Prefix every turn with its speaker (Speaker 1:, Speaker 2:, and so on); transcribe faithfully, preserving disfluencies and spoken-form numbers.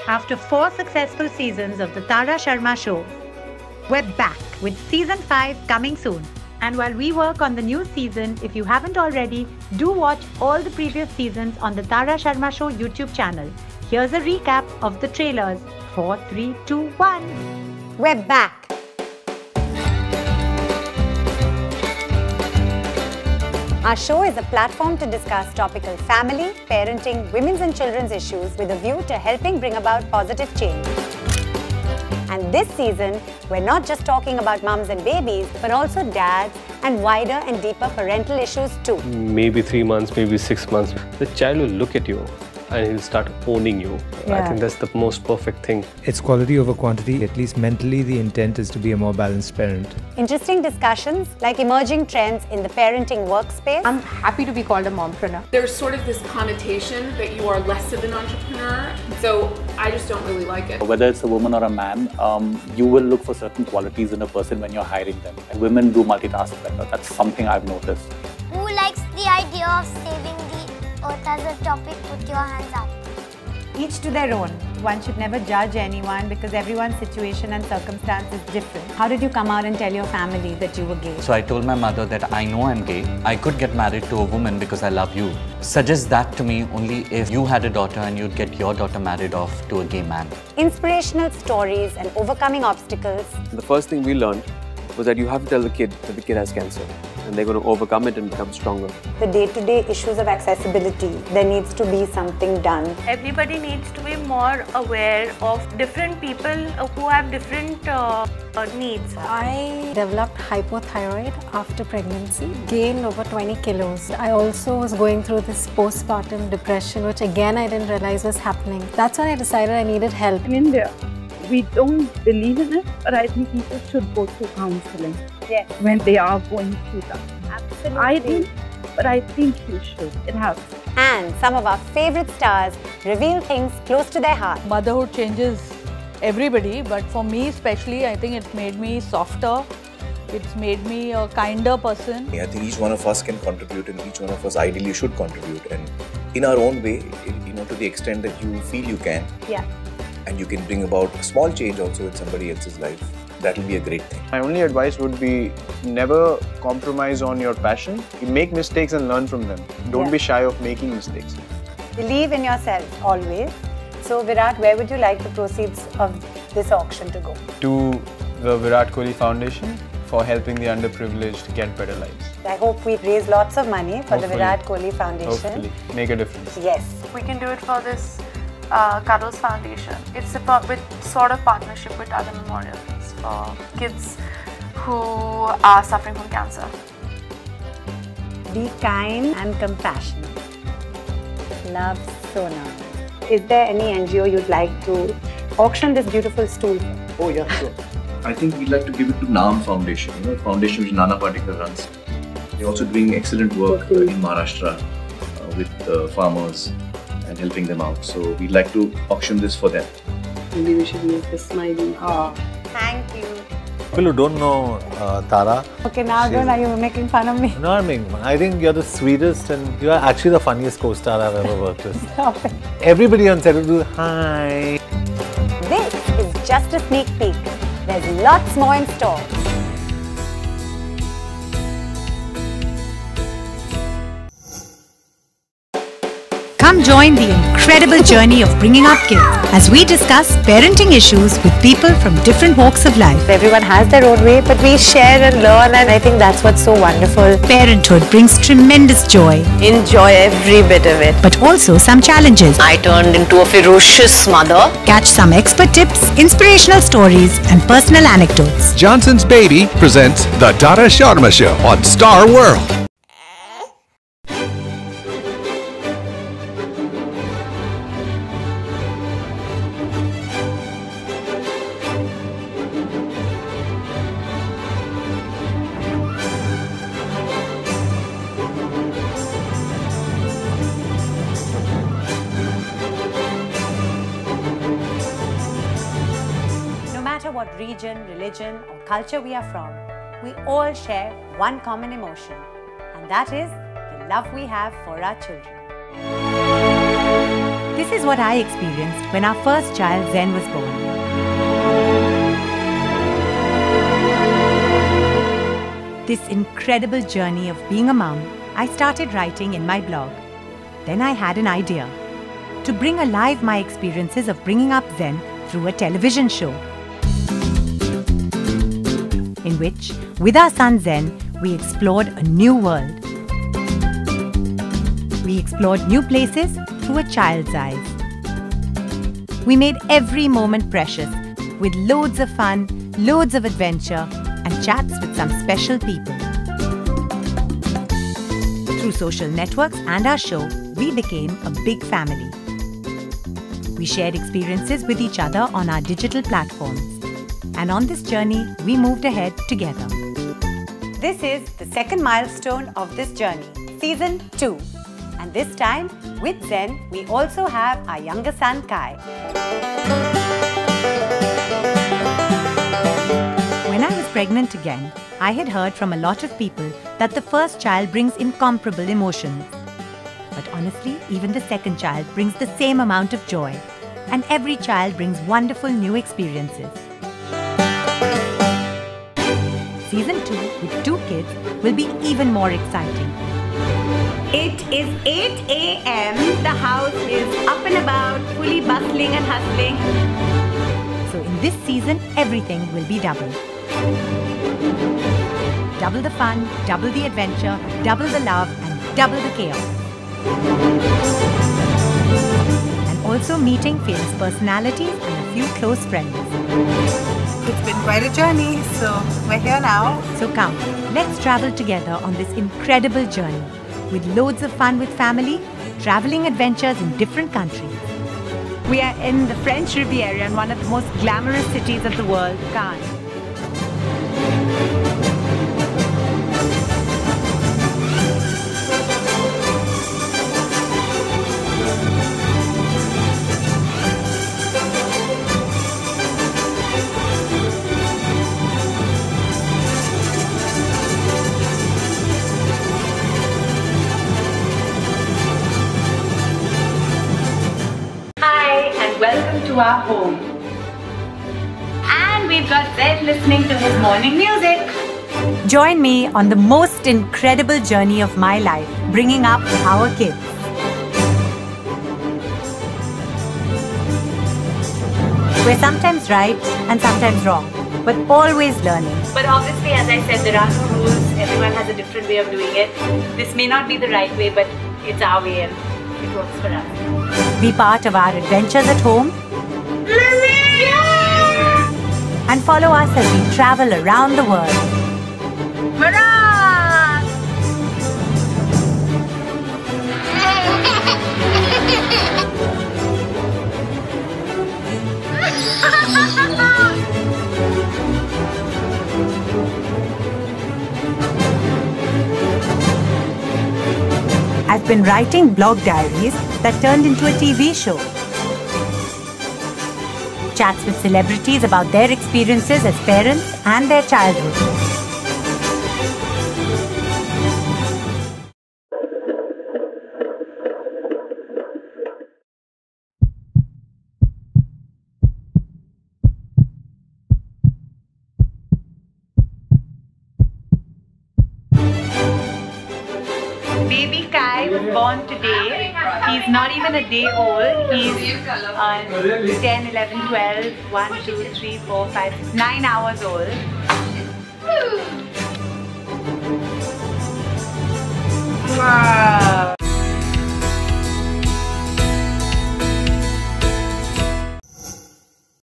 Speaker 1: After four successful seasons of the Tara Sharma Show, we're back with season five coming soon. And while we work on the new season, if you haven't already, do watch all the previous seasons on the Tara Sharma Show YouTube channel. Here's a recap of the trailers. four, three, two, one. We're back. Our show is a platform to discuss topical family, parenting, women's and children's issues with a view to helping bring about positive change. And this season, we're not just talking about mums and babies, but also dads and wider and deeper parental issues too.
Speaker 2: Maybe three months, maybe six months, the child will look at you and he'll start owning you. Yeah. I think that's the most perfect thing.
Speaker 3: It's quality over quantity. At least mentally, the intent is to be a more balanced parent.
Speaker 1: Interesting discussions like emerging trends in the parenting workspace.
Speaker 4: I'm happy to be called a mompreneur.
Speaker 5: There's sort of this connotation that you are less of an entrepreneur, so I just don't really like it.
Speaker 6: Whether it's a woman or a man, um, you will look for certain qualities in a person when you're hiring them. And women do multitask better. That's something I've noticed.
Speaker 7: Who likes the idea of saving the earth as a topic? Put your hands up.
Speaker 1: Each to their own. One should never judge anyone because everyone's situation and circumstance is different. How did you come out and tell your family that you were gay?
Speaker 8: So I told my mother that I know I'm gay. I could get married to a woman because I love you. Suggest that to me only if you had a daughter and you'd get your daughter married off to a gay man.
Speaker 1: Inspirational stories and overcoming obstacles.
Speaker 2: The first thing we learned was that you have to tell the kid that the kid has cancer and they're going to overcome it and become stronger.
Speaker 1: The day-to-day issues of accessibility, there needs to be something done.
Speaker 9: Everybody needs to be more aware of different people who have different uh, needs.
Speaker 10: I developed hypothyroid after pregnancy, gained over twenty kilos. I also was going through this postpartum depression, which again I didn't realize was happening. That's when I decided I needed help.
Speaker 11: In India, we don't believe in it, but I think people should go through counseling.
Speaker 1: Yes.
Speaker 11: When they are going through that.
Speaker 1: Absolutely.
Speaker 11: I didn't, but I think you should. It helps.
Speaker 1: And some of our favorite stars reveal things close to their heart.
Speaker 12: Motherhood changes everybody, but for me especially, I think it's made me softer. It's made me a kinder person.
Speaker 13: I think each one of us can contribute and each one of us ideally should contribute. And in our own way, you know, to the extent that you feel you can.
Speaker 1: Yeah.
Speaker 13: And you can bring about a small change also in somebody else's life. That will be a great thing.
Speaker 14: My only advice would be never compromise on your passion. You make mistakes and learn from them. Don't
Speaker 1: yeah.
Speaker 14: be shy of making mistakes.
Speaker 1: Believe in yourself always. So Virat, where would you like the proceeds of this auction to go?
Speaker 14: To the Virat Kohli Foundation for helping the underprivileged get better lives.
Speaker 1: I hope we raise lots of money for
Speaker 14: Hopefully.
Speaker 1: the Virat Kohli Foundation.
Speaker 14: Hopefully. Make a difference.
Speaker 1: Yes.
Speaker 9: We can do it for this uh, Cuddles Foundation. It's a with sort of partnership with other memorials for kids who are suffering from cancer.
Speaker 1: Be kind and compassionate. Love, Sona. Is there any N G O you'd like to auction this beautiful stool for?
Speaker 13: Oh yeah, sure. I think we'd like to give it to Naam Foundation, you know, a foundation which Nana Patekar runs. They're also doing excellent work uh, in Maharashtra uh, with uh, farmers and helping them out. So we'd like to auction this for them.
Speaker 11: Maybe we should make this smiley.
Speaker 1: Oh, thank you.
Speaker 15: People who don't know uh, Tara.
Speaker 1: Okay, now don't, are you making fun of me?
Speaker 15: No, I'm making fun. I think you're the sweetest and you are actually the funniest co-star I've ever worked with.
Speaker 1: Stop it.
Speaker 15: Everybody on set will do hi.
Speaker 1: This is just a sneak peek. There's lots more in store. Come join the incredible journey of bringing up kids as we discuss parenting issues with people from different walks of life. Everyone has their own way, but we share and learn, and I think that's what's so wonderful. Parenthood brings tremendous joy.
Speaker 16: Enjoy every bit of it.
Speaker 1: But also some challenges.
Speaker 16: I turned into a ferocious mother.
Speaker 1: Catch some expert tips, inspirational stories, and personal anecdotes.
Speaker 17: Johnson's Baby presents The Tara Sharma Show on Star World.
Speaker 1: What region, religion, or culture we are from, we all share one common emotion, and that is the love we have for our children. This This is what I experienced when our first child Zen was born. This incredible journey of being a mum, I started writing in my blog. Then I had an idea to bring alive my experiences of bringing up Zen through a television show, in which, with our son Zen, we explored a new world. We explored new places through a child's eyes. We made every moment precious, with loads of fun, loads of adventure, and chats with some special people. Through social networks and our show, we became a big family. We shared experiences with each other on our digital platforms. And on this journey, we moved ahead together. This is the second milestone of this journey, Season two. And this time, with Zen, we also have our younger son, Kai. When I was pregnant again, I had heard from a lot of people that the first child brings incomparable emotions. But honestly, even the second child brings the same amount of joy. And every child brings wonderful new experiences. Season two, with two kids, will be even more exciting. It is eight A M The house is up and about, fully bustling and hustling. So in this season, everything will be double. Double the fun, double the adventure, double the love, and double the chaos. And also meeting famous personalities and a few close friends. It's been quite a journey, so we're here now. So come, let's travel together on this incredible journey with loads of fun with family, traveling adventures in different countries. We are in the French Riviera in one of the most glamorous cities of the world, Cannes. Welcome to our home. And we've got Zen listening to his morning music. Join me on the most incredible journey of my life, bringing up our kids. We're sometimes right and sometimes wrong, but always learning. But obviously, as I said, there are no rules. Everyone has a different way of doing it. This may not be the right way, but it's our way and it works for us. Be part of our adventures at home. Yeah! And follow us as we travel around the world. Hurrah! I've been writing blog diaries that turned into a T V show. Chats with celebrities about their experiences as parents and their childhood. Baby Kai was born today. He's not even a day old. He's uh, ten, eleven, twelve, one, two, three, four, five, nine hours old.